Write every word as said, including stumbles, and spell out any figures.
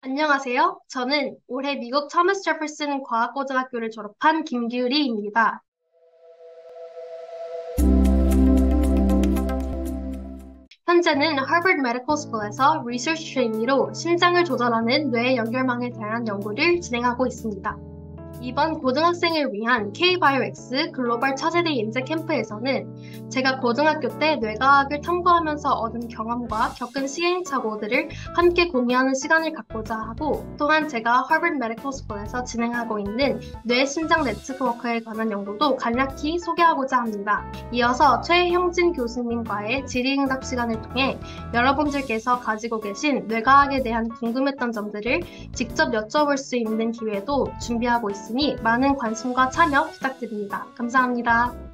안녕하세요. 저는 올해 미국 토머스 제퍼슨 과학고등학교를 졸업한 김규리입니다. 현재는 하버드 메디컬 스쿨에서 리서치 트레이니로 심장을 조절하는 뇌 연결망에 대한 연구를 진행하고 있습니다. 이번 고등학생을 위한 K-바이오-X 글로벌 차세대 인재 캠프에서는 제가 고등학교 때 뇌과학을 탐구하면서 얻은 경험과 겪은 시행착오들을 함께 공유하는 시간을 갖고자 하고, 또한 제가 하버드 메디컬 스쿨에서 진행하고 있는 뇌-심장 네트워크에 관한 연구도 간략히 소개하고자 합니다. 이어서 최형진 교수님과의 질의응답 시간을 통해 여러분들께서 가지고 계신 뇌과학에 대한 궁금했던 점들을 직접 여쭤볼 수 있는 기회도 준비하고 있습니다. 많은 관심과 참여 부탁드립니다. 감사합니다.